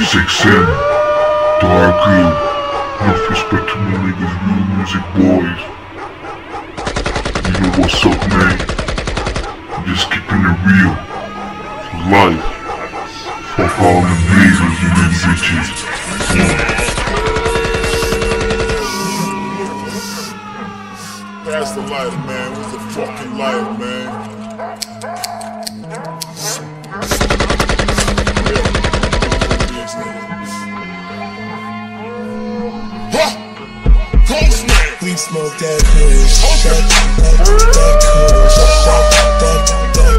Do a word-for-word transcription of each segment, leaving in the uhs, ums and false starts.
It's X M, Dark Good. Enough respect to my niggas, real music boys. You know what's up, man? I'm just keeping it real. For life. Fuck all the niggas and them bitches. Yeah. Pass the lighter, man. Where's the fucking lighter, man? We smoke that kush, shut that, that kush, shut that, that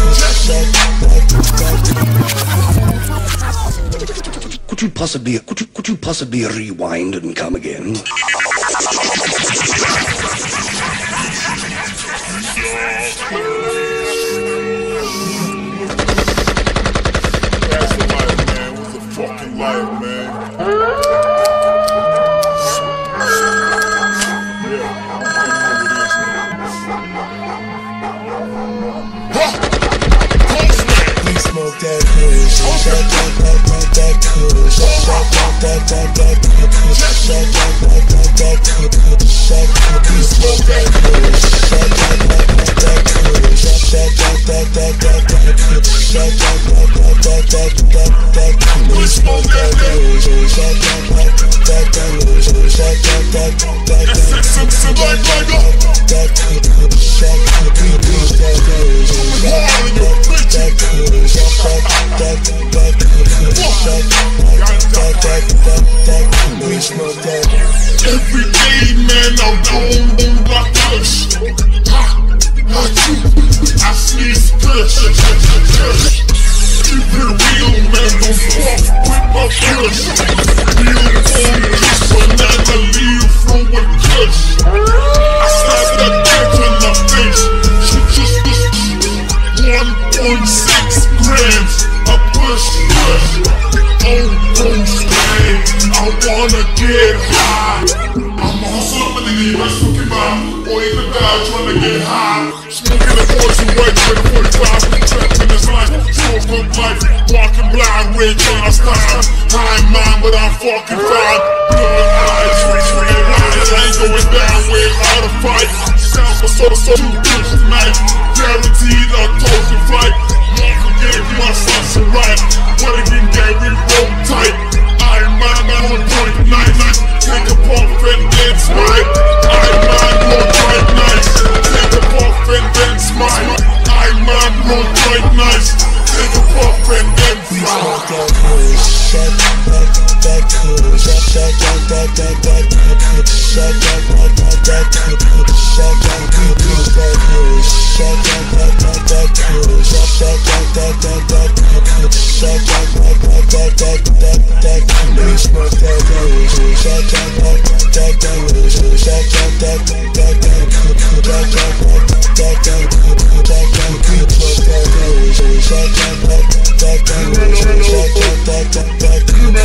kush, shut that. Could you possibly, could you, could you possibly rewind and come again? Pass the lighter, man. Where's the fucking lighter, man? Smoke that kush, shut that, that, that, that kush, shut that, that, that, that kush, shut that, that, that, that kush, shut that, smoke that kush, shut that, that, that, that kush, shut that, that, that, that, that kush, shut that, that, that, that, that, that kush. We smoke that kush, shut that, that, that, that kush, shut that, that, that, that, that kush, that kush, shut that kush, that kush, that kush. That, that, that, we smoke that. Every day, man, I'm on my push. Ha, I chew, I sneeze push. Keep it real, man, don't fuck with my push. Real on this banana leaf from a kush. I slap that bitch in the face. She just one point six grams. I push, push, oh, don't stay. I wanna get high. I'm a hustler, my nigga, you best fucking buy. Boy in the guy trying to get high. Smoking the poison white with a forty-five. Trapped in this life, smoke up life. Walking blind, red chain, I style. High mind, but I'm fucking fine. Blood eyes, free, free, eyes. I ain't going down with all the fight. Sound for so, so, two bitch night. Guaranteed a toast and flight. Gave my sauce a right, but it didn't get me roll tight. I mind my own point nice. Take a puff and then smile. I mind roll tight nice. Take a puff and then smile. I mind roll tight nice. Take a puff and then smile. That kush, shut that, that kush, shut that, that, that, that kush, shut that, that, that, that kush, shut that kush, that kush, shut that, that, that, that kush, shut that, that, that, that kush, shut that, that, that, that, that, that kush. We smoke that kush, shut that, that, that, that kush, shut that, that, that, that kush, shut that, that, that, that kush, shut that, we smoke that kush, shut that, that, that, that kush, shut that, that, that, that kush, shut that,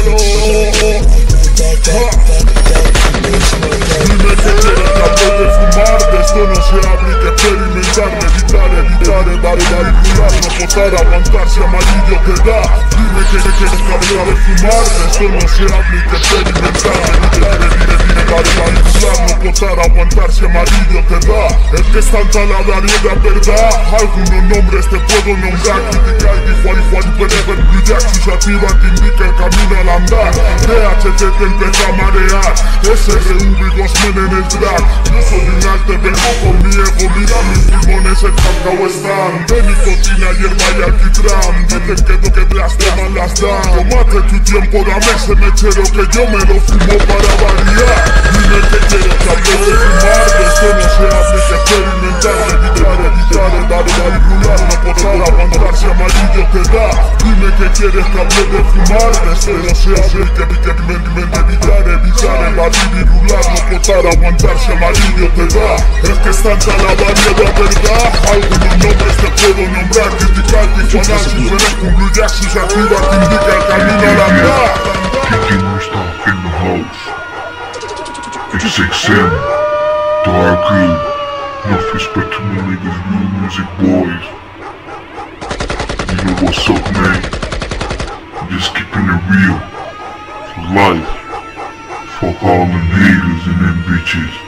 that, that, that Dime que quieres cambiar de fumar, de esto no se habla y que experimentar, meditar, evitar, dar, manipular, no poder aguantarse amarillo que da. Dime que quieres cambiar de fumar, de esto no se habla y que experimentar, meditar, evitar, manipular, no poder aguantarse amarillo que da. Es que es tanta la variedad, verdad. Algunos nombres te puedo nombrar, criticar, igual, igual, whenever brillar, si se activa te indica el camino al andar. D H T te empieza a marear. S R V dos men en el drag. Yo soy un arte, vengo con mi ego. Mira mis pulmones, el cacao están de nicotina, hierba y alquitrán. Dicen que lo que te las toman las dan. Tómate tu tiempo, dame ese mechero que yo me lo fumo para variar. Dime que quieres cambiar de fumar, de esto no se habla y que experimentar, evitar, evitar, dar, manipular, no poder aguantarse amarillo te da. Dime que quieres cambiar de fumar, de esto no se habla y que experimentar, evitar, evitar, evadir y rular, no poder aguantarse amarillo te da. Es que es tanta la variedad, verdad. Algunos nombres te puedo nombrar, criticar, difanar, si sueles concluir, si se activa te indica el camino al andar. Kicking our stuff in the house. It's X M, Dark Good. Enough respect to my niggas, real music boys. You know what's up, man? I'm just keeping it real. life. Fuck all them haters and them bitches.